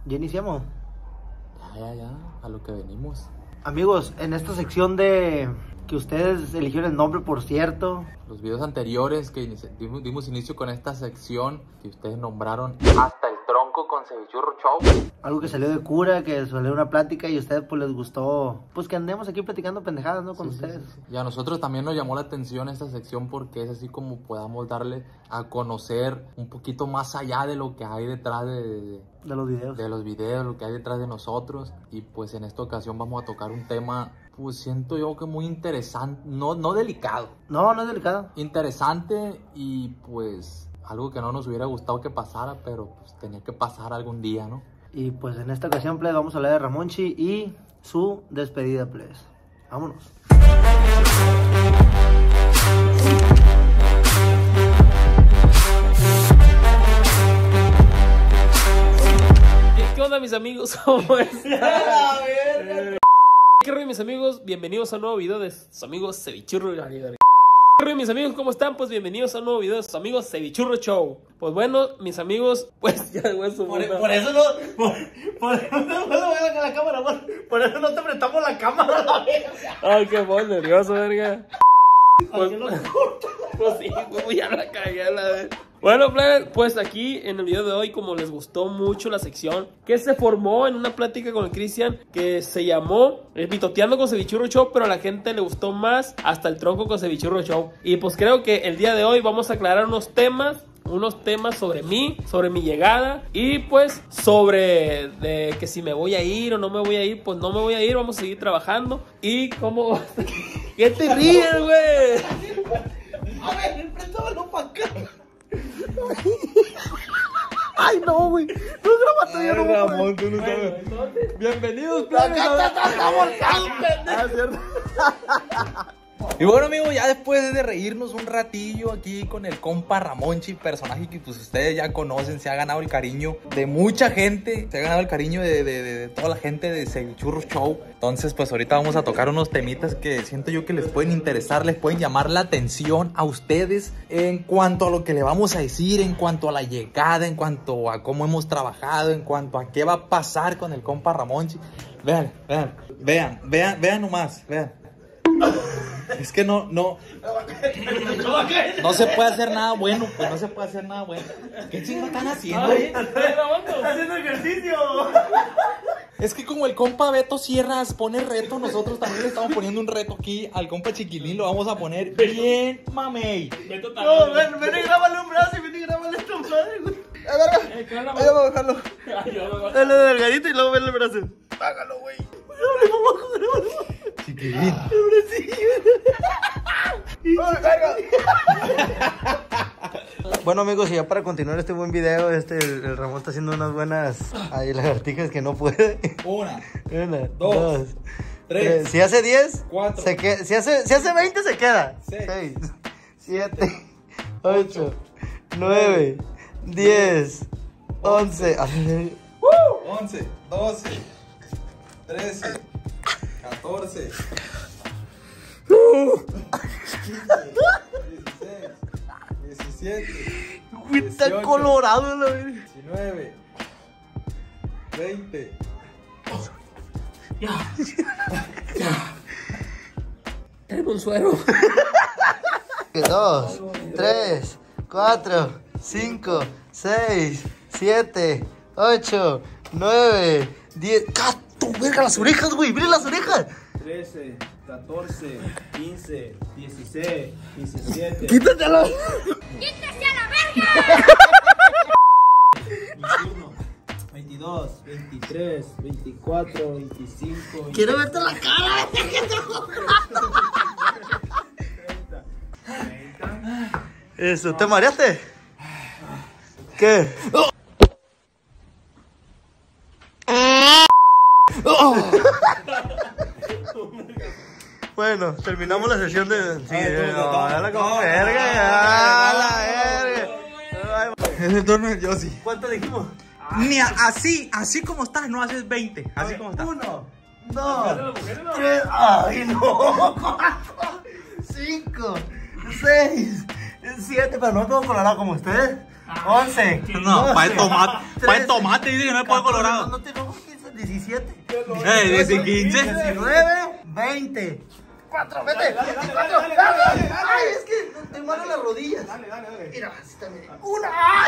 Ya iniciamos. Ya, a lo que venimos. Amigos, en esta sección de que ustedes eligieron el nombre, por cierto. Los videos anteriores que dimos inicio con esta sección que ustedes nombraron Hasta el Tronco con Cevichurro Show. Algo que salió de cura, que salió una plática y a ustedes pues les gustó. Pues que andemos aquí platicando pendejadas, ¿no? Con ustedes. Sí. Y a nosotros también nos llamó la atención esta sección porque es así como podamos darle a conocer un poquito más allá de lo que hay detrás de los videos. De los videos, lo que hay detrás de nosotros. Y pues en esta ocasión vamos a tocar un tema, pues siento yo que muy interesante, no delicado. No es delicado. Interesante y pues algo que no nos hubiera gustado que pasara, pero pues tenía que pasar algún día, ¿no? Y pues en esta ocasión, plebes, vamos a hablar de Ramonchi y su despedida, plebes. Vámonos. ¿Qué onda, mis amigos? ¿Cómo están? ¿Qué rollo, mis amigos? Bienvenidos a un nuevo video de sus amigos Cevichurro. ¿Qué rollo, mis amigos? ¿Cómo están? Pues bienvenidos a un nuevo video de sus amigos Cevichurro Show. Pues bueno, mis amigos, pues ya güey, por eso no. Por eso no voy a la cámara, por eso no te prestamos la cámara. Ay, qué bon, nervioso, verga. Pues sí, pues ya la cagué a la vez. Bueno, pues aquí en el video de hoy, como les gustó mucho la sección que se formó en una plática con el Cristian que se llamó Pitoteando con Cevichurro Show, pero a la gente le gustó más Hasta el Tronco con Cevichurro Show. Y pues creo que el día de hoy vamos a aclarar unos temas sobre mí, sobre mi llegada y pues sobre de que si me voy a ir o no me voy a ir. Pues no me voy a ir, vamos a seguir trabajando. Y cómo... ¿Qué te ríes, güey? A ver, préstamelo para acá. Ay, no, güey. No grabas todavía, no, Ramón, tú no sabes. Entonces, Bienvenidos, Acá está volcado, pendejo. Y bueno, amigos, ya después de reírnos un ratillo aquí con el compa Ramonchi, personaje que pues ustedes ya conocen, se ha ganado el cariño de mucha gente, se ha ganado el cariño de toda la gente de Cevichurro Show. Entonces, pues ahorita vamos a tocar unos temitas que siento yo que les pueden interesar, les pueden llamar la atención a ustedes en cuanto a lo que le vamos a decir, en cuanto a la llegada, en cuanto a cómo hemos trabajado, en cuanto a qué va a pasar con el compa Ramonchi. Vean nomás, vean. Es que no se puede hacer nada bueno, pues no se puede hacer nada bueno. ¿Qué chingo están haciendo? Haciendo ejercicio. Es que como el compa Beto Sierras pone reto, nosotros también le estamos poniendo un reto aquí al compa Chiquilín, lo vamos a poner bien mamey. No, ven y grábale un brazo y ven y grábale esta madre, güey. Ahí vamos a bajarlo. Dale delgadito y luego ven el brazo. Hágalo, güey. Grábale. Chiquilín. Bueno, amigos, y ya para continuar este buen video, el Ramón está haciendo unas buenas lagartijas que no puede. Una, dos, tres. Si hace 10, cuatro. si hace 20 se queda. Seis. 6, 7, 8, 9, 10, 11. 11, 12, 13, 14, 17, Está colorado, la verdad. 19, 20. Tengo un suero. 2, 3, 4, 5, 6, 7, 8, 9, 10. ¡Cato, verga, las orejas, güey! ¡Miren las orejas! 13, 14, 15, 16, 17. ¡Quítate la... ¡Quítese a la verga! 21, 22, 23, 24, 25. ¡Quiero verte la cara! 30. Eso, ¿te mareaste? ¿Qué? Bueno, terminamos la sesión de... Sí, dale como verga, ya, la verga. Es el turno del Yossi. ¿Cuánto dijimos? Ni así como estás, no haces 20. Así como estás. 1, 2, 3, ay no, 4, 5, 6, 7, pero no todo colorado como ustedes. 11. No, para el tomate dice que no es pollo colorado. No te enojes, 17. 15. 19, 20. 4, vete. Ay, es que te mano las rodillas. Dale. Mira, así también. Una.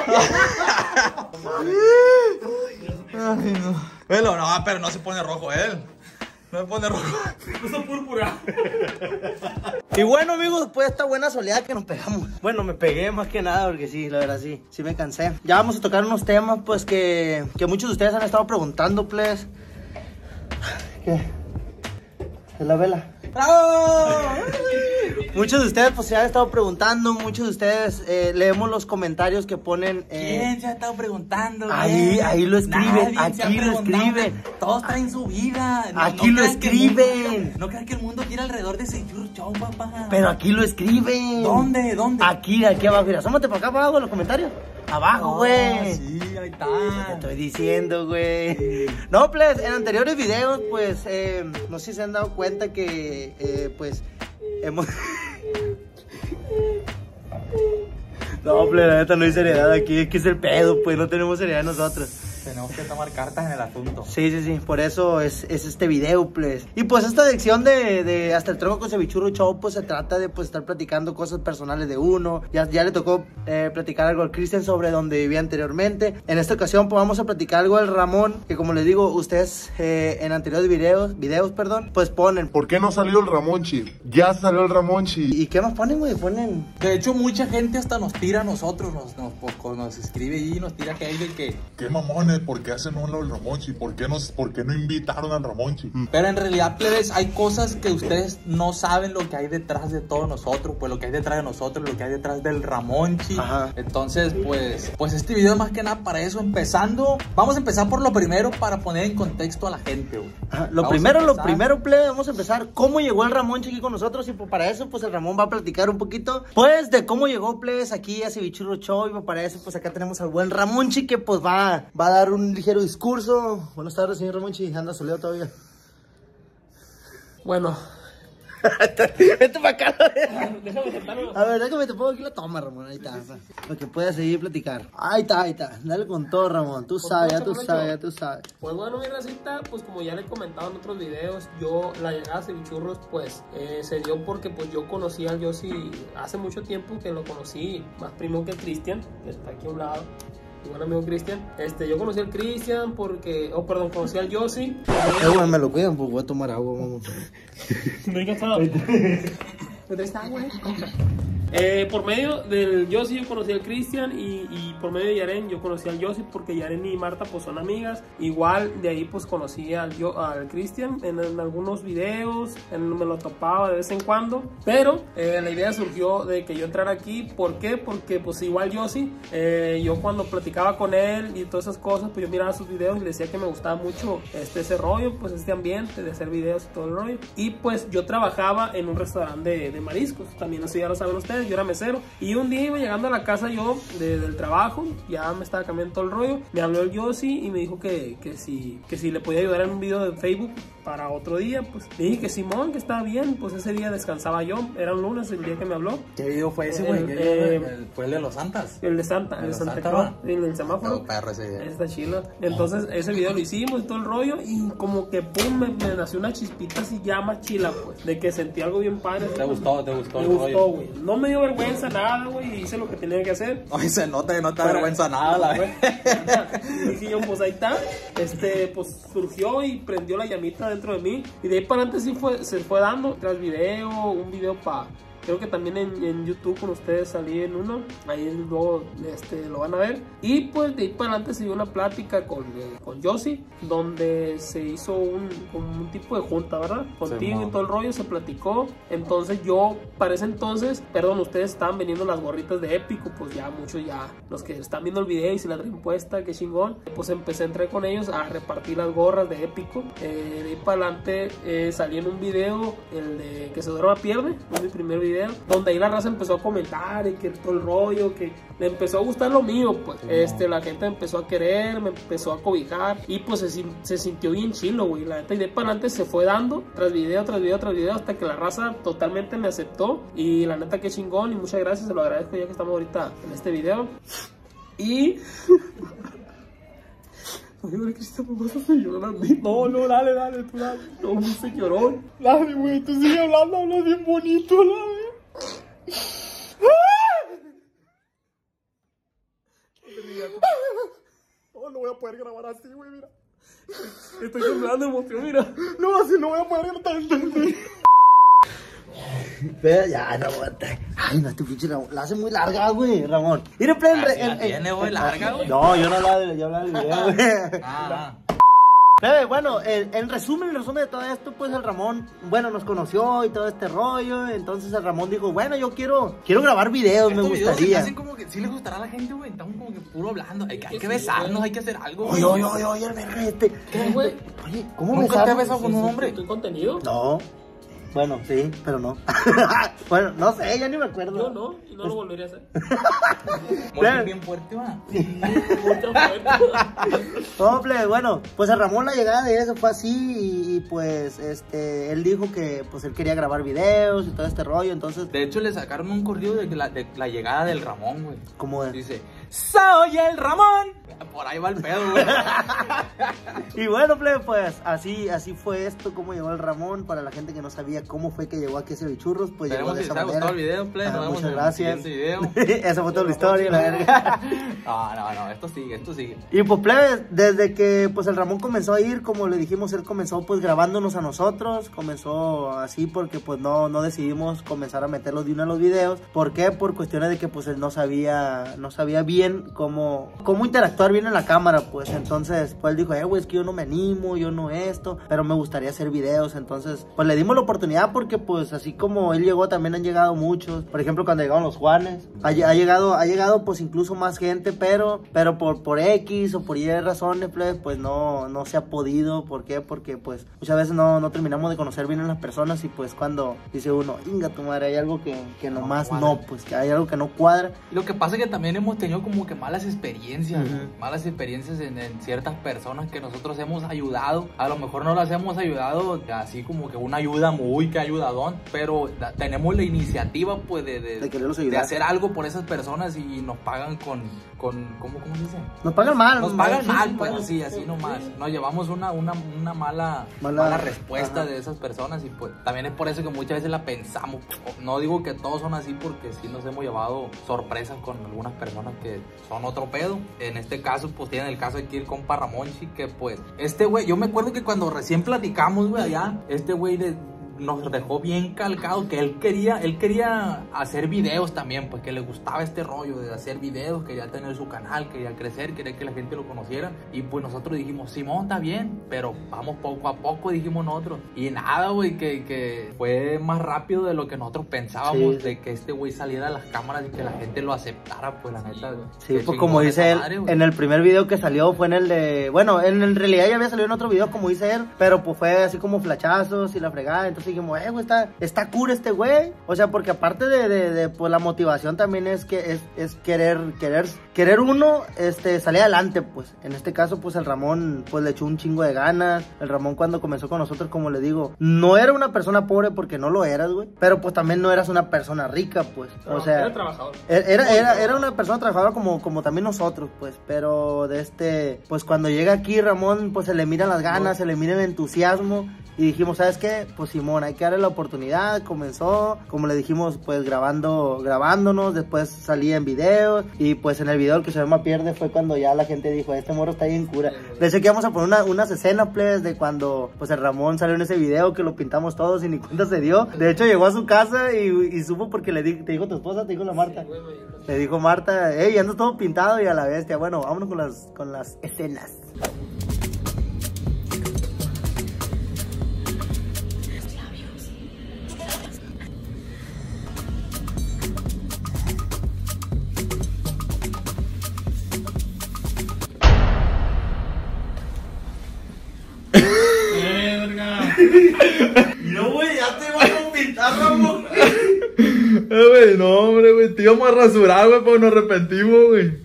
Ay, no. Velo, no, pero no se pone rojo él. No se pone rojo. Puso púrpura. Y bueno, amigos, después de esta buena soleada que nos pegamos. Bueno, me pegué más que nada porque sí, la verdad sí me cansé. Ya vamos a tocar unos temas pues que muchos de ustedes han estado preguntando, pues. ¿Qué? ¿Es la vela? ¡Bravo! Muchos de ustedes pues se han estado preguntando, muchos de ustedes leemos los comentarios que ponen. ¿Quién se ha estado preguntando? Ahí lo escriben, aquí lo escriben. Todos traen su vida. Aquí lo escriben. No crean que el mundo gira alrededor de ese Chau, papá. Pero aquí lo escriben. ¿Dónde? Aquí abajo. Mira, asómate para acá abajo en los comentarios. Abajo, güey. Sí, ahí está. Te estoy diciendo, güey. No, pues, en anteriores videos, pues, no sé si se han dado cuenta que, pues, hemos... No, pues, la neta no hay seriedad aquí, es que es el pedo, pues, no tenemos seriedad nosotros. Tenemos que tomar cartas en el asunto. Sí, por eso es este video, pues. Y pues esta sección de Hasta el Tronco con Cevichurro Show, pues se trata de pues estar platicando cosas personales de uno. Ya le tocó platicar algo al Cristian sobre donde vivía anteriormente. En esta ocasión pues vamos a platicar algo del Ramón, que como les digo, ustedes en anteriores videos, pues ponen. ¿Por qué no salió el Ramonchi? Ya salió el Ramonchi. ¿Y qué más ponen, güey? Ponen... De hecho, mucha gente hasta nos tira a nosotros, nos escribe y nos tira hate de que... ¿Qué mamones? ¿Por qué hacen uno el Ramonchi? ¿Por qué no invitaron al Ramonchi? Pero en realidad, plebes, hay cosas que ustedes no saben lo que hay detrás de todos nosotros, pues lo que hay detrás de nosotros, lo que hay detrás del Ramonchi. Ajá. Entonces, pues este video más que nada para eso, empezando, vamos a empezar por lo primero para poner en contexto a la gente, güey. Lo primero, plebe, vamos a empezar. ¿Cómo llegó el Ramonchi aquí con nosotros? Y pues para eso, pues el Ramón va a platicar un poquito, pues, de cómo llegó, plebes, aquí a Cevichurro Show. Y pues para eso, pues acá tenemos al buen Ramonchi, que pues va a dar un ligero discurso. Buenas tardes, señor Ramonchi. Anda soleado todavía. Bueno. Vete para acá. Déjame sentarme. A ver, déjame te pongo aquí la toma, Ramón. Ahí está. Para que puedas seguir platicar. Ahí está. Dale con todo, Ramón. Tú sabes, ya tú sabes. Pues bueno, mi racita, pues como ya le he comentado en otros videos, yo la llegada a Cevichurros, pues se dio porque pues yo conocí al Yossi hace mucho tiempo, que lo conocí más primo que Cristian, que está aquí a un lado. Mi buen amigo Cristian. Yo conocí al Cristian porque... conocí al Yossi. Güey, me lo cuidan, pues voy a tomar agua, vamos. No hay cansado. ¿Dónde está, güey? Por medio del Yossi yo conocí al Cristian y por medio de Yaren yo conocí al Yossi porque Yaren y Marta pues son amigas. Igual de ahí pues conocí al Cristian en algunos videos, me lo topaba de vez en cuando. Pero la idea surgió de que yo entrara aquí. ¿Por qué? Porque pues igual Yossi, yo cuando platicaba con él y todas esas cosas, pues yo miraba sus videos y le decía que me gustaba mucho ese rollo, pues este ambiente de hacer videos y todo el rollo. Y pues yo trabajaba en un restaurante de mariscos, también eso ya lo saben ustedes. Yo era mesero y un día iba llegando a la casa yo del trabajo, ya me estaba cambiando todo el rollo, me habló el Yossi y me dijo que si le podía ayudar en un video de Facebook para otro día. Pues le dije que Simón, que estaba bien. Pues ese día descansaba yo, era un lunes el día que me habló. ¿Qué video fue ese, güey? ¿Fue el de los Santas? El de Santa Claus, en el semáforo. No, perro ese video. Está chilo. Entonces ese video lo hicimos y todo el rollo y como que pum, me nació una chispita así llama chila, pues, de que sentí algo bien padre. ¿Te gustó me gustó, güey. No me dio vergüenza nada, güey, hice lo que tenía que hacer. Ay, se nota que no te da vergüenza nada, la verdad. Y dije yo, pues ahí está. Pues surgió y prendió la llamita dentro de mí. Y de ahí para adelante se fue dando tras video, un video para... Creo que también en YouTube con ustedes salí en uno. Ahí luego lo van a ver. Y pues de ahí para adelante se dio una plática con Yossi, donde se hizo un tipo de junta, ¿verdad? Contigo y todo el rollo, se platicó. Entonces yo, para ese entonces, ustedes estaban vendiendo las gorritas de Épico. Pues ya muchos, ya los que están viendo el video y se la traen puesta, qué chingón. Pues empecé a entrar con ellos a repartir las gorras de Épico. De ahí para adelante salí en un video, el de Que se duerma pierde, fue mi primer video, donde ahí la raza empezó a comentar y que todo el rollo, que le empezó a gustar lo mío, pues. La gente me empezó a querer, me empezó a cobijar y pues se sintió bien chilo, güey. La neta, y de para adelante se fue dando tras video, hasta que la raza totalmente me aceptó. Y la neta, qué chingón y muchas gracias, se lo agradezco ya que estamos ahorita en este video. Y... Oye, Cristian, me vas a hacer llorar a mí. No, dale, tú dale. No, me hice llorón. Dale, güey, tú sigue hablando, hablas bien bonito, dale. No voy a poder grabar así, güey, mira. Estoy temblando de emoción, mira. No, así no voy a poder grabar. Pero ya, no aguanta. Ay, no, este pinche Ramón. La hace muy larga, güey, Ramón. Mire, tiene, güey, larga, güey. No, yo no hablaba del video, güey. Bueno, en resumen de todo esto, pues el Ramón, bueno, nos conoció y todo este rollo. Entonces el Ramón dijo, bueno, yo quiero grabar videos, me gustaría. Hacen como que sí le gustará a la gente, güey. Estamos como que puro hablando. Hay que besarnos, hay que hacer algo, güey. Oye, el verga este. ¿Qué, güey? Oye, ¿cómo ¿Nunca te has besamos? besado con un hombre? ¿Tu contenido? No. Bueno, sí, pero no. Bueno, no sé, ya ni me acuerdo. Yo no, y no lo volvería a hacer. Muy bien fuerte, va. Mucho fuerte. No, bueno, pues a Ramón la llegada de eso fue así y pues él dijo que pues él quería grabar videos y todo este rollo, entonces... De hecho, le sacaron un corrido de la llegada del Ramón, güey. ¿Cómo es? Dice, soy el Ramón. Por ahí va el pedo, güey. Y bueno, pues así fue esto, cómo llegó el Ramón. Para la gente que no sabía cómo fue que llegó aquí a Cevichurros, pues llegó de esa manera. Esperemos que les haya gustado el video, nos vemos muchas en gracias. el siguiente video. Esa fue toda la historia, la verga. No, esto sigue. Y pues plebes, desde que pues el Ramón comenzó a ir, como le dijimos, él comenzó pues grabándonos a nosotros, comenzó así porque pues no decidimos comenzar a meterlos de una a los videos. ¿Por qué? Por cuestiones de que pues él no sabía bien cómo interactuar bien en la cámara, pues entonces pues él dijo, güey, es que yo no me animo, yo no esto, pero me gustaría hacer videos. Entonces pues le dimos la oportunidad porque pues así como él llegó, también han llegado muchos. Por ejemplo, cuando llegaron los Juanes, ha llegado pues incluso más gente, pero por X o por Y razones, pues no se ha podido. ¿Por qué? Porque pues muchas veces no terminamos de conocer bien a las personas y pues cuando dice uno, inga tu madre, hay algo que nomás no, pues que hay algo que no cuadra. Y lo que pasa es que también hemos tenido como que malas experiencias, en ciertas personas que nosotros hemos ayudado. A lo mejor no las hemos ayudado así como que una ayuda muy que ayudadón, pero tenemos la iniciativa pues de quererlos ayudar, de hacer algo por esas personas y nos pagan con ¿cómo se dice? Nos pagan mal. Nos pagan mal, pues así nomás. Nos llevamos una mala respuesta de esas personas y pues también es por eso que muchas veces la pensamos. No digo que todos son así porque sí nos hemos llevado sorpresas con algunas personas que son otro pedo. En este caso, pues tienen el caso aquí el compa Ramonchi, que pues este güey, yo me acuerdo que cuando recién platicamos, güey, allá, este güey nos dejó bien calcado que él quería hacer videos también, pues que le gustaba este rollo de hacer videos, quería tener su canal, quería crecer, quería que la gente lo conociera. Y pues nosotros dijimos, Simón, está bien, pero vamos poco a poco, dijimos nosotros. Y nada, güey, que fue más rápido de lo que nosotros pensábamos, de que este güey saliera a las cámaras y que la gente lo aceptara, pues la neta. Sí, pues como dice él, en el primer video que salió fue en el de, bueno, en realidad ya había salido en otro video como dice él, pero pues fue así como flachazos y la fregada. Entonces dijimos, güey, está cool este güey. O sea, porque aparte de pues la motivación también es que es querer uno salir adelante, pues. En este caso, pues el Ramón pues le echó un chingo de ganas. El Ramón cuando comenzó con nosotros, como le digo, no era una persona pobre porque no lo eras, güey, pero pues también no eras una persona rica, pues. O sea, era trabajador. Era una persona trabajadora como también nosotros, pues. Pero pues cuando llega aquí Ramón, pues se le miran las ganas, se le mira el entusiasmo. Y dijimos, ¿sabes qué? Pues Simón, hay que darle la oportunidad. Comenzó, como le dijimos, pues grabándonos. Después salía en videos. Y pues en el video el que se llama Pierde fue cuando ya la gente dijo, este morro está bien cura. Pensé que íbamos a poner unas escenas, pues, de cuando pues el Ramón salió en ese video que lo pintamos todos y ni cuenta se dio. De hecho llegó a su casa y supo porque te dijo tu esposa, te dijo la Marta. Le dijo Marta, hey, ando todo pintado y a la bestia. Bueno, vámonos con las escenas. No, güey, ya te vas a pintar, Ramón. Güey, no, hombre, güey, te íbamos a rasurar, güey, pero nos arrepentimos, güey.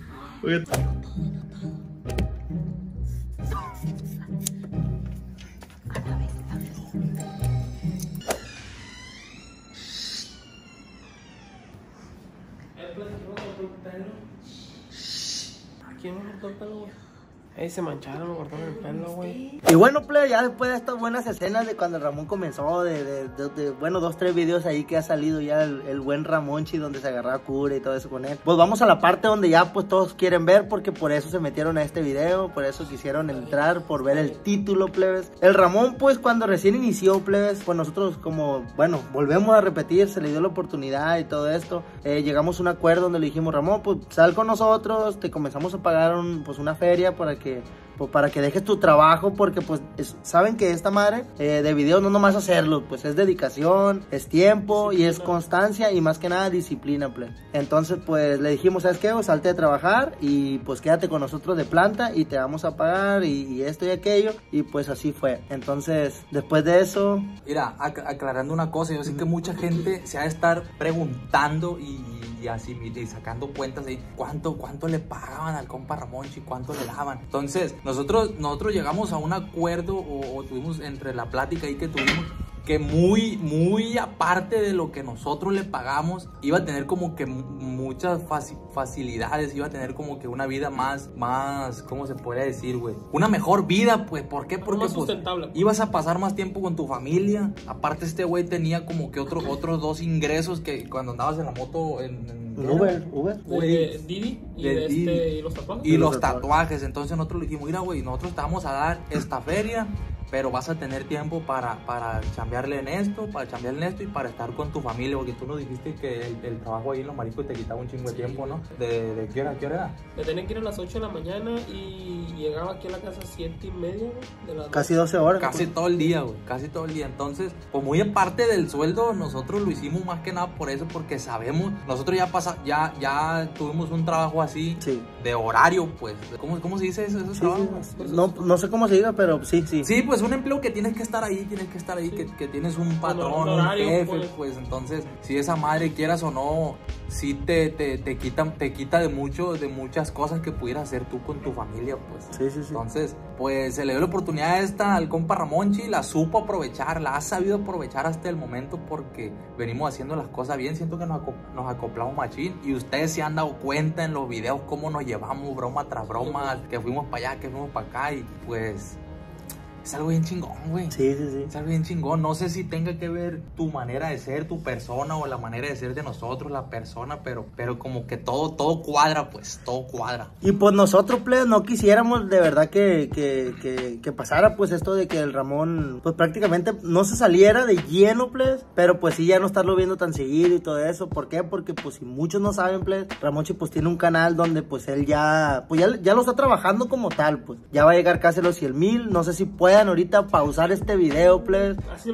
¿Quién me cortó el pelo, güey? Se mancharon, me cortaron el pelo, güey. Y bueno, plebe, ya después de estas buenas escenas de cuando el Ramón comenzó, bueno, 2, 3 videos ahí que ha salido ya el buen Ramonchi, donde se agarraba cura y todo eso con él. Pues vamos a la parte donde ya pues todos quieren ver, porque por eso se metieron a este video, por eso quisieron entrar, por ver el título, plebes. El Ramón, pues cuando recién inició, plebes, pues nosotros como, bueno, volvemos a repetir, se le dio la oportunidad y todo esto. Llegamos a un acuerdo donde le dijimos, Ramón, pues sal con nosotros, te comenzamos a pagar una feria para que dejes tu trabajo, porque pues saben que esta madre de videos no nomás hacerlo, pues es dedicación, es tiempo y es constancia y más que nada disciplina, plebe. Entonces pues le dijimos, ¿sabes qué? Pues, salte de trabajar y pues quédate con nosotros de planta y te vamos a pagar y esto y aquello, y pues así fue. Entonces después de eso... Mira, aclarando una cosa, yo sé que mucha gente se ha de estar preguntando y así y sacando cuentas de cuánto le pagaban al compa Ramonchi, cuánto le daban. Entonces nosotros llegamos a un acuerdo o tuvimos entre la plática ahí que tuvimos, que muy aparte de lo que nosotros le pagamos, iba a tener como que muchas facilidades, iba a tener como que una vida más, ¿cómo se puede decir, güey? Una mejor vida, pues, ¿por qué? Porque más sustentable. Pues, ibas a pasar más tiempo con tu familia. Aparte este güey tenía como que otros 2 ingresos que cuando andabas en la moto en Uber. De Didi y los tatuajes. Y los tatuajes. Entonces nosotros le dijimos, mira, güey, nosotros te vamos a dar esta feria, pero vas a tener tiempo para chambearle en esto, y para estar con tu familia, porque tú nos dijiste que el trabajo ahí en los mariscos te quitaba un chingo de tiempo, ¿no? ¿De qué hora era? Me tenía que ir a las 8 de la mañana y llegaba aquí a la casa a 7:30, güey. Casi 12 horas. Casi todo el día, güey, casi todo el día. Entonces, pues muy aparte del sueldo, nosotros lo hicimos más que nada por eso, porque sabemos, nosotros ya tuvimos un trabajo así, sí, de horario, pues. ¿Cómo se dice eso? Sí, no sé cómo se diga, pero sí. Sí, pues un empleo que tienes que estar ahí, sí, que tienes un patrón, un jefe, pues entonces, si esa madre, quieras o no, sí te quita de muchas cosas que pudieras hacer tú con tu familia, pues. Sí. Entonces, pues se le dio la oportunidad esta al compa Ramonchi, la supo aprovechar, la ha sabido aprovechar hasta el momento, porque venimos haciendo las cosas bien. Siento que nos acoplamos machín, y ustedes se han dado cuenta en los videos cómo nos llevamos broma tras broma, que fuimos para allá, que fuimos para acá, y pues... es algo bien chingón, güey. Sí. Es algo bien chingón. No sé si tenga que ver tu manera de ser, tu persona, o la manera de ser de nosotros, la persona, pero como que todo cuadra, pues, todo cuadra. Y pues nosotros, plebes, no quisiéramos de verdad que pasara pues esto de que el Ramón pues prácticamente no se saliera de lleno, plebes, pero pues sí ya no estarlo viendo tan seguido y todo eso. ¿Por qué? Porque pues si muchos no saben, plebes, Ramonchi pues tiene un canal donde pues él ya lo está trabajando como tal, pues ya va a llegar casi a los 100,000. No sé si puedan ahorita pausar este video, plebes.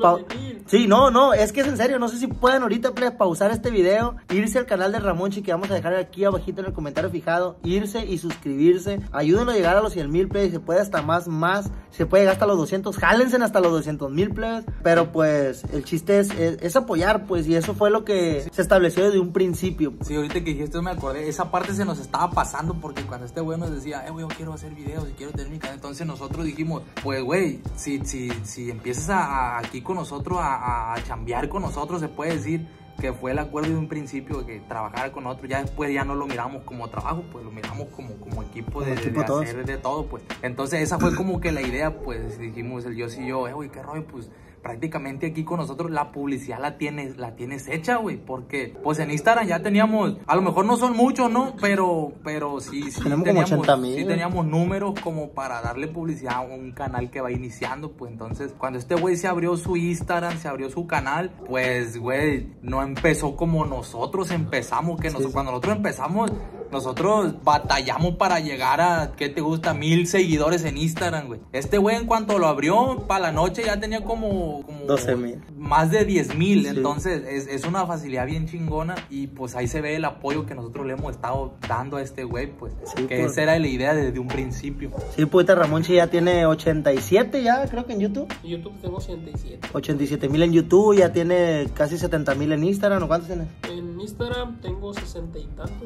Sí, no, es que es en serio, no sé si pueden ahorita, plebes, pausar este video, irse al canal de Ramonchi, que vamos a dejar aquí abajito en el comentario fijado, irse y suscribirse, ayúdenlo a llegar a los 100,000, plebes, se puede hasta más, se puede llegar hasta los 200, jálense hasta los 200,000, plebes, pero pues el chiste es apoyar, pues, y eso fue lo que se estableció desde un principio. Sí, ahorita que dijiste me acordé, esa parte se nos estaba pasando, porque cuando este güey nos decía, güey, yo quiero hacer videos y quiero tener mi canal, entonces nosotros dijimos, pues, güey, si empiezas aquí con nosotros a chambear con nosotros, se puede decir que fue el acuerdo de un principio de que trabajara con nosotros. Ya después ya no lo miramos como trabajo, pues lo miramos como equipo de hacer de todo, pues. Entonces esa fue como que la idea, pues dijimos el Dios y yo, güey, qué rollo, pues prácticamente aquí con nosotros la publicidad la tienes hecha, güey, porque pues en Instagram ya teníamos, a lo mejor no son muchos, ¿no? Pero sí tenemos como 80,000. Sí teníamos números como para darle publicidad a un canal que va iniciando, pues entonces cuando este güey se abrió su Instagram, se abrió su canal, pues güey, no empezó como nosotros empezamos, cuando nosotros empezamos, nosotros batallamos para llegar a, ¿qué te gusta? 1,000 seguidores en Instagram, güey. Este güey en cuanto lo abrió, para la noche ya tenía como 12,000. Más de 10,000, sí. Entonces es una facilidad bien chingona, y pues ahí se ve el apoyo que nosotros le hemos estado dando a este güey, pues, sí, que esa era la idea desde un principio. Sí, pues Ramonchi ya tiene 87 ya, creo que en YouTube. En YouTube tengo 87. 87,000 en YouTube, ya tiene casi 70,000 en Instagram, ¿o cuántos tienes? En Instagram tengo 60 y tantos.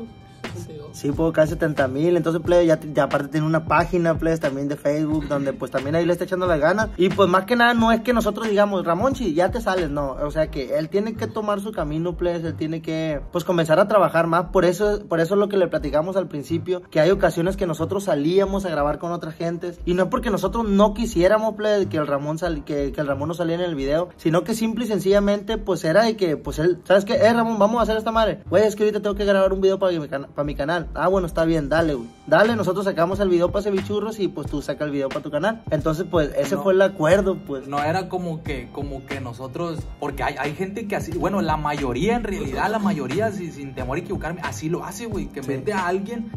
62. Sí, pues casi 70,000. Entonces, plebe, ya aparte tiene una página, plebe, también de Facebook, donde pues también ahí le está echando las ganas. Y pues más que nada no es que nosotros digamos, Ramonchi, ya te sales, no. O sea que él tiene que tomar su camino, plebe, él tiene que pues comenzar a trabajar más. Por eso es lo que le platicamos al principio, que hay ocasiones que nosotros salíamos a grabar con otras gentes. Y no es porque nosotros no quisiéramos, plebe, que el Ramón no saliera en el video, sino que simple y sencillamente pues era de que pues él, ¿sabes qué? Ramón, vamos a hacer esta madre. Güey, es que ahorita tengo que grabar un video para mi canal. Ah, bueno, está bien, dale, güey. Dale, nosotros sacamos el video para Cevichurros y pues tú sacas el video para tu canal. Entonces, pues, ese fue el acuerdo, pues. No era como que nosotros, porque hay gente que así, bueno, la mayoría en realidad, la mayoría, sin temor a equivocarme, así lo hace, güey, que mete a alguien,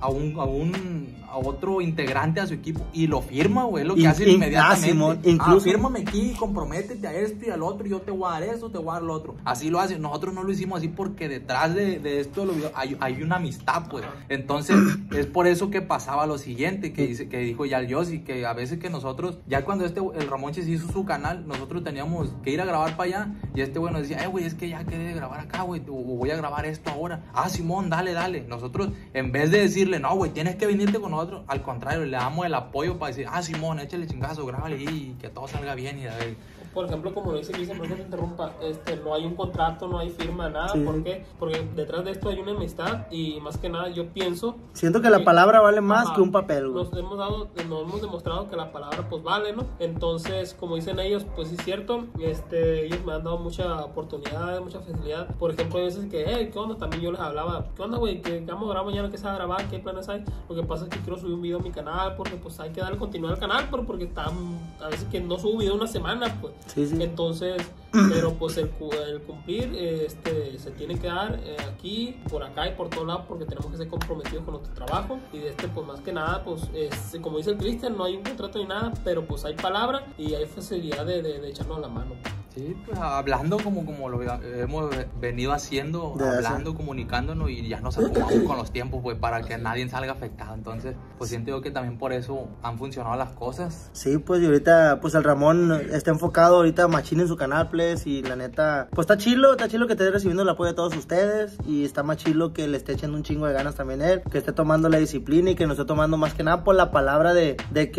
a otro integrante a su equipo y lo firma, güey, lo que hace inmediatamente. Simón, incluso. Fírmame aquí, comprométete a esto y al otro, y yo te voy a dar eso, te voy a dar lo otro. Así lo hace. Nosotros no lo hicimos así porque detrás de esto hay una amistad, pues. Entonces, es por eso que pasaba lo siguiente, que dijo ya el Yossi, que a veces que nosotros, ya cuando el Ramón se hizo su canal, nosotros teníamos que ir a grabar para allá, y nos decía, güey, es que ya quedé de grabar acá, güey, o voy a grabar esto ahora. Ah, Simón, dale. Nosotros, en vez de decirle, no, güey, tienes que venirte con nosotros, al contrario, le damos el apoyo para decir, Simón, échale chingazo, grábale y que todo salga bien y a ver. Por ejemplo, como lo dice Cristian, no se interrumpa, no hay un contrato, no hay firma, nada. Sí. ¿Por qué? Porque detrás de esto hay una amistad y más que nada yo pienso... Siento que la palabra vale más que un papel, güey. Nos hemos demostrado que la palabra pues vale, ¿no? Entonces, como dicen ellos, pues sí es cierto, ellos me han dado mucha oportunidad, mucha facilidad. Por ejemplo, hay veces que, ¿qué onda? También yo les hablaba, ¿qué onda, güey? Que vamos a grabar mañana, ¿qué se va a grabar? ¿Qué planes hay? Lo que pasa es que quiero subir un video a mi canal porque pues hay que darle continuidad al canal, pero porque a veces que no subo video una semana, pues. Sí. Entonces, pero pues el cumplir se tiene que dar aquí, por acá y por todos lados, porque tenemos que ser comprometidos con nuestro trabajo. Y pues más que nada, pues como dice el Cristian, no hay un contrato ni nada, pero pues hay palabra y hay facilidad de echarnos la mano. Sí, pues hablando como lo hemos venido haciendo, hablando, comunicándonos, y ya nos acomodamos con los tiempos, pues, para que nadie salga afectado. Entonces, pues siento yo que también por eso han funcionado las cosas. Sí, pues, y ahorita, pues, el Ramón está enfocado ahorita machín en su canal, pues, y la neta, pues, está chilo que esté recibiendo el apoyo de todos ustedes, y está más chilo que le esté echando un chingo de ganas también él, que esté tomando la disciplina y que nos esté tomando más que nada por la palabra de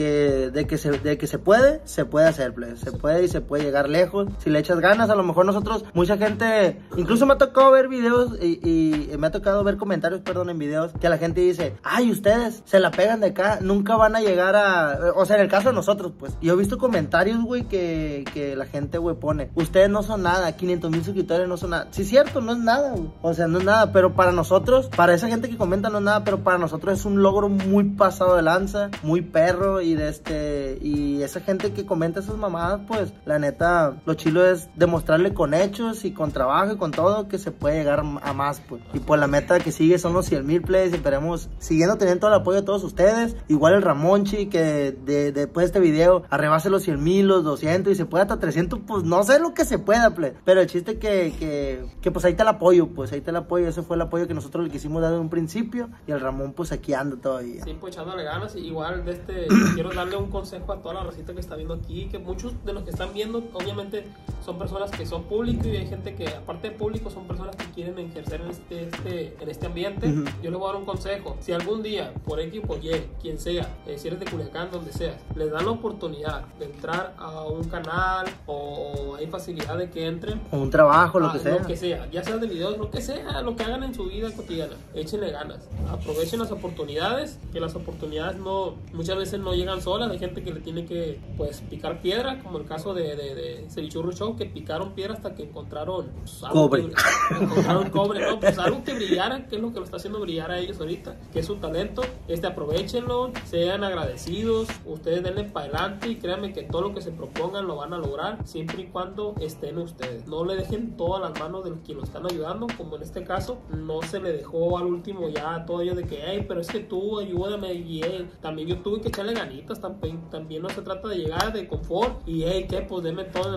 que se puede hacer, pues, se puede y se puede llegar lejos. Si le echas ganas, a lo mejor nosotros, mucha gente, incluso me ha tocado ver videos y me ha tocado ver comentarios, en videos, que la gente dice, ay, ustedes se la pegan de acá, nunca van a llegar o sea, en el caso de nosotros, pues, yo he visto comentarios, güey, que la gente, güey, pone, ustedes no son nada, 500,000 suscriptores no son nada. Sí, cierto, no es nada, güey, o sea, no es nada, pero para nosotros, para esa gente que comenta no es nada, pero para nosotros es un logro muy pasado de lanza, muy perro, y y esa gente que comenta esas mamadas, pues, la neta, lo chilo es demostrarle con hechos y con trabajo y con todo que se puede llegar a más, pues. Y pues la meta que sigue son los 100,000 plays, y esperemos siguiendo teniendo todo el apoyo de todos ustedes. Igual el Ramonchi, que después de este video arrebase los 100,000, los 200 y se puede hasta 300, pues no sé lo que se pueda, play. Pero el chiste que pues ahí está el apoyo, pues ahí está el apoyo. Ese fue el apoyo que nosotros le quisimos dar de un principio, y el Ramón pues aquí anda todavía. Sí, pues echándole ganas. Igual quiero darle un consejo a toda la racita que está viendo aquí, que muchos de los que están viendo obviamente son personas que son públicos, y hay gente que aparte de público son personas que quieren ejercer en este ambiente. Yo les voy a dar un consejo: si algún día por X o por Y, quien sea, si eres de Culiacán, donde seas, les dan la oportunidad de entrar a un canal, o hay facilidad de que entren, o un trabajo, lo que sea, ya sea de videos, lo que sea, lo que hagan en su vida cotidiana, échenle ganas, aprovechen las oportunidades, que las oportunidades muchas veces no llegan solas. Hay gente que le tiene que, pues, picar piedra, como el caso de Cevichurro Show, que picaron piedra hasta que encontraron, pues, cobre, ¿no? Pues algo que brillara, que es lo que lo está haciendo brillar a ellos ahorita, que es su talento. Aprovechenlo, sean agradecidos, ustedes denle para adelante, y créanme que todo lo que se propongan lo van a lograr, siempre y cuando estén ustedes. No le dejen todas las manos de quien lo están ayudando, como en este caso no se le dejó al último ya a todo ello de que, pero es que tú ayúdame, y también yo tuve que echarle ganitas. También no se trata de llegar de confort y pues denme todo en las manos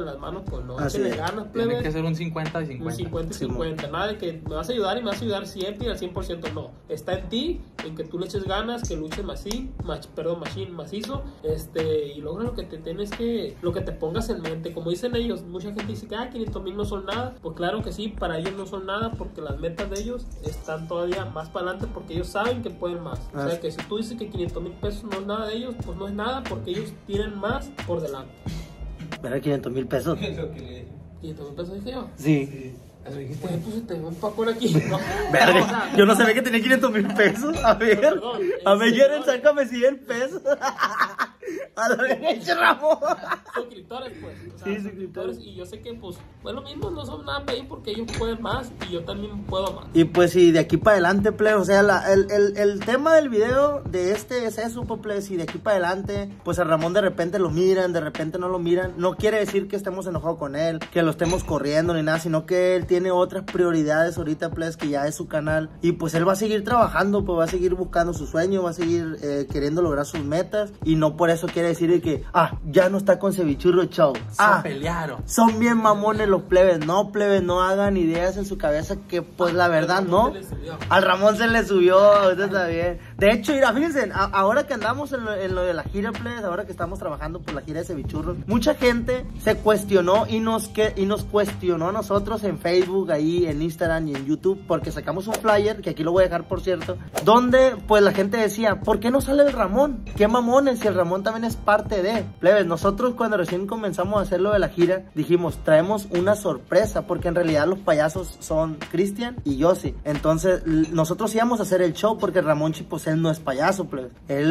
pues no. Así Échenle es. ganas, Tiene plebes. que ser un 50 y Un 50. 50 y 50, nada de que me vas a ayudar y me vas a ayudar siempre y al 100%, no. Está en ti, en que tú le eches ganas, que luches macizo, y logra lo que te tienes que, lo que te pongas en mente. Como dicen ellos, mucha gente dice que 500,000 no son nada. Pues claro que sí, para ellos no son nada porque las metas de ellos están todavía más para adelante porque ellos saben que pueden más. O sea que si tú dices que 500,000 pesos no es nada de ellos, pues no es nada porque ellos tienen más por delante. ¿Verdad? 500,000 pesos. 500,000 pesos dije yo. Sí. Eso dijiste. Pues se te ve un papón aquí. No, Verga, o sea, yo no sabía que tenía 500,000 pesos. A ver, Perdón, a ver, sí, Jeren, no. sácame 100 pesos. A la derecha, Ramón. suscriptores, pues. O sea, Sí, suscriptores. Y yo sé que, pues, lo mismo, no son nada pedir porque ellos pueden más y yo también puedo más. Y pues sí, de aquí para adelante, plebe, o sea, el tema del video de este es eso, plebe, si de aquí para adelante, pues a Ramón de repente lo miran, de repente no lo miran, no quiere decir que estemos enojados con él, que lo estemos corriendo ni nada, sino que él tiene otras prioridades ahorita, plebe, que ya es su canal, y pues él va a seguir trabajando, pues va a seguir buscando su sueño, va a seguir queriendo lograr sus metas, y no por eso quiere decir de que, ya no está con Cevichurro Show, Se pelearon. son bien mamones los plebes, no hagan ideas en su cabeza que pues la verdad no. Al Ramón se le subió, usted está bien. De hecho, mira, fíjense, ahora que andamos en lo de la gira, plebes, ahora que estamos trabajando por la gira de Cevichurros, mucha gente se cuestionó y nos cuestionó a nosotros en Facebook, ahí en Instagram y en YouTube, porque sacamos un flyer, que aquí lo voy a dejar por cierto, donde pues la gente decía, ¿por qué no sale el Ramón? ¿Qué mamones? Si el Ramón también es parte de. Plebes, nosotros cuando recién comenzamos a hacer lo de la gira, dijimos, traemos una sorpresa, porque en realidad los payasos son Cristian y Yossi. Entonces, nosotros íbamos a hacer el show porque Ramonchi, pues él no es payaso, plebes.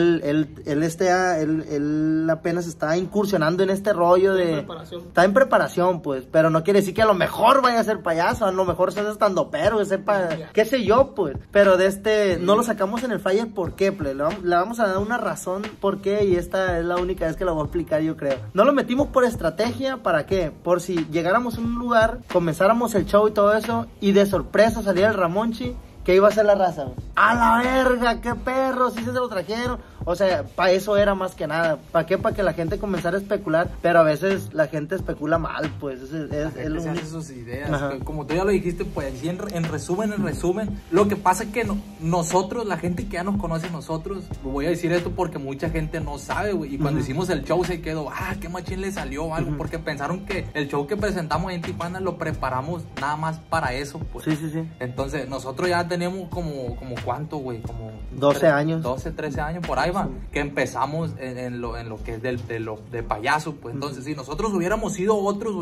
Él apenas está incursionando en este rollo de... Está en preparación, pues, pero no quiere decir que a lo mejor vaya a ser payaso, a lo mejor sea estandopero, sepa, qué sé yo, pues. Pero no lo sacamos en el flyer, ¿por qué, plebes? Le vamos a dar una razón por qué, y esta es la única vez que la voy a explicar, yo creo. No lo metimos por estrategia, ¿para qué? Por si llegáramos a un lugar, comenzáramos el show y todo eso, y de sorpresa saliera el Ramonchi, ¿qué iba a hacer la raza, güey? ¡A la verga! ¡Qué perro! Sí se lo trajeron. O sea, para eso era más que nada. ¿Para qué? Para que la gente comenzara a especular. Pero a veces la gente especula mal, pues. Es lo Se hace único. sus ideas. Ajá. Que, como tú ya lo dijiste, pues así en resumen, lo que pasa es que nosotros, la gente que ya nos conoce a nosotros, voy a decir esto porque mucha gente no sabe, güey. Y cuando hicimos el show se quedó, qué machín le salió o algo. Porque pensaron que el show que presentamos en Tijuana lo preparamos nada más para eso, pues. Sí. Entonces, nosotros ya tenemos como ¿cuánto, güey? Como 12 años. 12, 13 años por ahí va, que empezamos en lo que es de payaso, pues. Entonces, si nosotros hubiéramos sido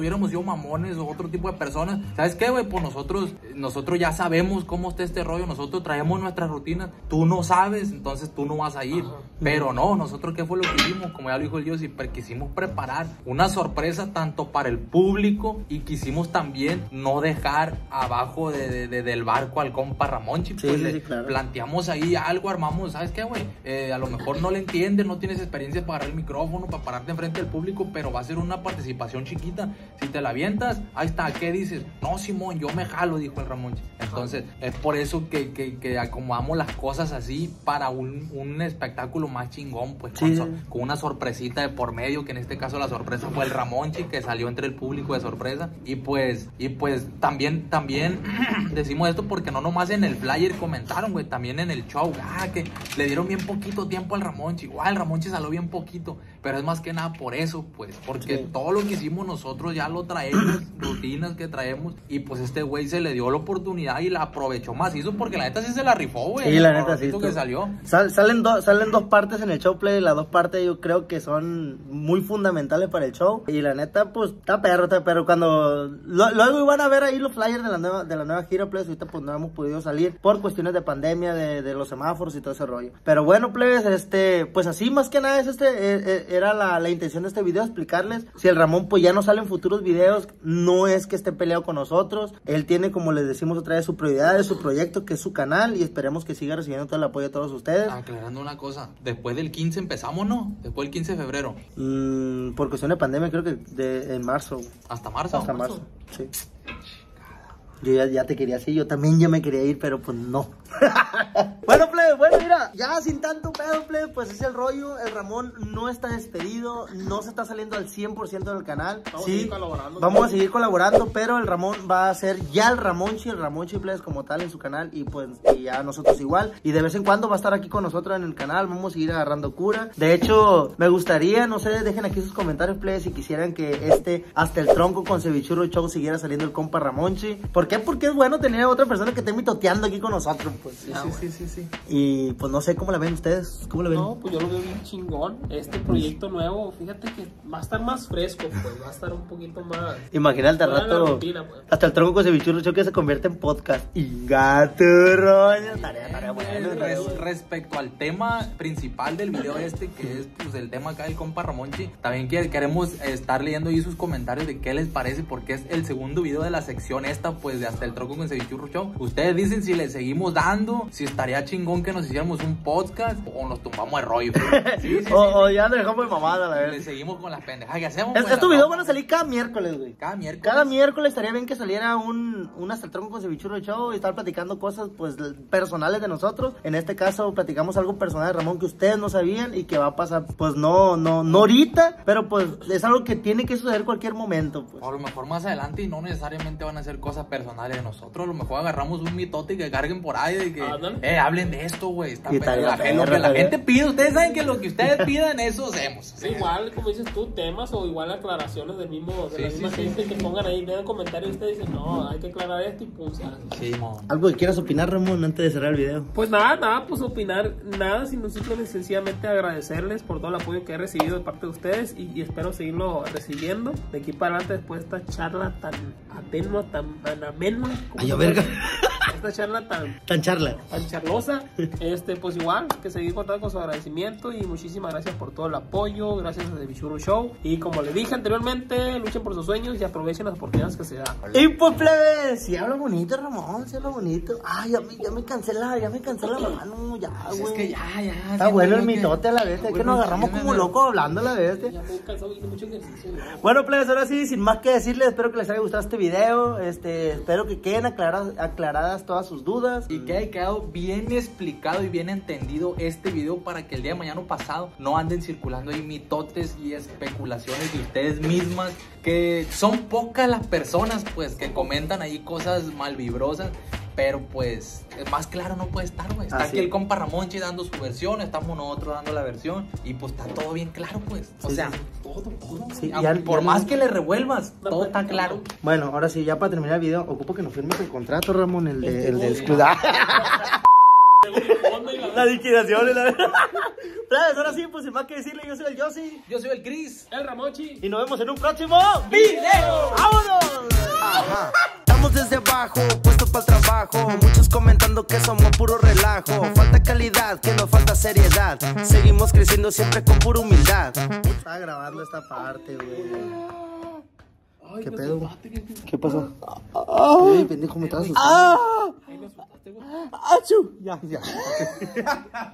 mamones o otro tipo de personas, ¿sabes qué, güey? Pues nosotros ya sabemos cómo está este rollo, nosotros traemos nuestras rutinas, tú no sabes, entonces tú no vas a ir. Pero no, nosotros ¿qué fue lo que hicimos? Como ya lo dijo el Dios, quisimos preparar una sorpresa tanto para el público y quisimos también no dejar abajo del barco al compa Ramonchi, pues. Sí, claro. Planteamos ahí algo, armamos, ¿sabes qué, güey? A lo mejor no le entiendes, no tienes experiencia para agarrar el micrófono, para pararte enfrente del público, pero va a ser una participación chiquita. Si te la avientas, ahí está, ¿qué dices? No, Simón, yo me jalo, dijo el Ramón. Entonces, es por eso que acomodamos las cosas así para un espectáculo más chingón, pues, Sí. con una sorpresita de por medio, que en este caso la sorpresa fue el Ramonchi, que salió entre el público de sorpresa. Y pues también decimos esto porque no nomás en el flyer comentaron, güey, también en el show, que le dieron bien poquito tiempo al Ramonchi. Igual el Ramonchi salió bien poquito, pero es más que nada por eso, pues, porque todo lo que hicimos nosotros ya lo traemos, rutinas que traemos, y pues este güey se le dio la oportunidad y la aprovechó macizo, porque la neta sí se la rifó, güey. Sí, la neta sí. Que salió. Salen dos partes en el show, play. Las dos partes yo creo que son muy fundamentales para el show. Y la neta, pues, está perro. Cuando luego iban a ver ahí los flyers de la nueva gira, play. Ahorita pues no hemos podido salir por cuestiones de pandemia, de los semáforos y todo ese rollo. Pero bueno, plebes, pues así más que nada era la intención de este video, explicarles. Si el Ramón pues ya no sale en futuros videos, no es que esté peleado con nosotros. Él tiene, como les decimos otra vez, su prioridad, su proyecto, que es su canal, y esperemos que siga recibiendo todo el apoyo de todos ustedes. Aclarando una cosa, después del 15 empezamos, ¿no? Después del 15 de febrero. Por cuestión de pandemia, creo que en marzo. ¿Hasta marzo? Hasta marzo, sí. Yo ya te quería así, yo también ya me quería ir, pero pues no. Bueno, plebe, bueno, mira, ya sin tanto pedo, plebe, pues es el rollo. El Ramón no está despedido, no se está saliendo al 100% del canal. Vamos a seguir colaborando. Vamos a seguir colaborando, pero el Ramón va a ser ya el Ramonchi, plebes, como tal en su canal. Y pues, y ya nosotros igual. Y de vez en cuando va a estar aquí con nosotros en el canal. Vamos a seguir agarrando cura. De hecho, me gustaría, no sé, dejen aquí sus comentarios, plebes, si quisieran que hasta el tronco con Cevichurro Show siguiera saliendo el compa Ramonchi. ¿Por qué? Porque es bueno tener a otra persona que esté mitoteando aquí con nosotros, pues. Sí. Y pues no sé cómo la ven ustedes. ¿Cómo la ven? No, pues yo lo veo bien chingón. Este proyecto nuevo, fíjate que va a estar más fresco, pues va a estar un poquito más. Imagínate al fuera de la rato, rutina, pues. hasta el tronco con Cevichurro Show que se convierte en podcast. Y gato, rollo. Tarea bueno. Respecto al tema principal del video este, que es pues el tema acá del compa Ramonchi, también queremos estar leyendo ahí sus comentarios de qué les parece, porque es el segundo video de la sección esta, pues de hasta el tronco con Cevichurro Show. Ustedes dicen si le seguimos dando, si estaría chingón que nos hiciéramos un podcast o nos tumbamos el rollo. Sí. O ya nos dejamos de mamada, la Le verdad. seguimos con las pendejas que hacemos. Estos videos van a salir cada miércoles, güey. Cada miércoles. Cada miércoles estaría bien que saliera un hasta el tronco con Cevichurro Show y estar platicando cosas pues personales de nosotros. En este caso platicamos algo personal de Ramón que ustedes no sabían y que va a pasar pues no ahorita, pero pues es algo que tiene que suceder cualquier momento, pues. O a lo mejor más adelante y no necesariamente van a ser cosas personales de nosotros. A lo mejor agarramos un mitote y que carguen por ahí de que hablen de esto, güey. Está Y estaría lo que la perro, gente pide. Ustedes saben que lo que ustedes pidan, eso hacemos. Sí, igual, como dices tú, temas o igual aclaraciones del mismo, de la Sí, misma sí, gente que pongan ahí, den comentarios y ustedes dicen, no, hay que aclarar esto y pum, se hace. Sí, mo. Algo que quieras opinar, Ramón, antes de cerrar el video. Pues nada, pues opinar nada, sino simplemente sencillamente agradecerles por todo el apoyo que he recibido de parte de ustedes y espero seguirlo recibiendo de aquí para adelante después de esta charla tan atenua, tan amena. Ay, yo verga. Esta charla Tan charla. tan charlosa, pues igual, que seguir contando con su agradecimiento y muchísimas gracias por todo el apoyo, gracias a Cevichurro Show y como les dije anteriormente, luchen por sus sueños y aprovechen las oportunidades que se dan. Y pues, plebe, si habla bonito, Ramón, si habla bonito. Ay, ya me cansé la mano, ya, güey. Es que ya. Está bueno el mitote a la vez, es que nos agarramos como locos hablando a la vez. Ya me he cansado y mucho ejercicio. ¿No? Bueno, plebes, ahora sí, sin más que decirles, espero que les haya gustado este video. Espero que queden aclaradas todas sus dudas. Y que haya quedado bien explicado y bien entendido este video para que el día de mañana o pasado no anden circulando ahí mitotes y especulaciones de ustedes mismas, que son pocas las personas pues que comentan ahí cosas malvibrosas. Pero pues, más claro no puede estar, güey. Está Así aquí el compa Ramonchi dando su versión, estamos nosotros dando la versión. Y pues está todo bien claro, pues. O sea, todo. Sí, Por más que le revuelvas, todo está claro. Bueno, ahora sí, ya para terminar el video, ocupo que nos firmes el contrato, Ramón, el de escudo. La liquidación y la... Plebes, ahora sí, pues sin más que decirle, yo soy el Yossi. Yo soy el Chris. El Ramonchi. Y nos vemos en un próximo video. ¡Vámonos! Ajá. Estamos desde abajo, puestos para el trabajo. Muchos comentando que somos puro relajo. Falta calidad, que nos falta seriedad. Seguimos creciendo siempre con pura humildad. Estaba grabando esta parte, güey. ¿Qué pedo? ¿Qué pasó? Ay, pendejo, me estás asustando. Ay, me asustaste, güey. ¡Achú! Ya.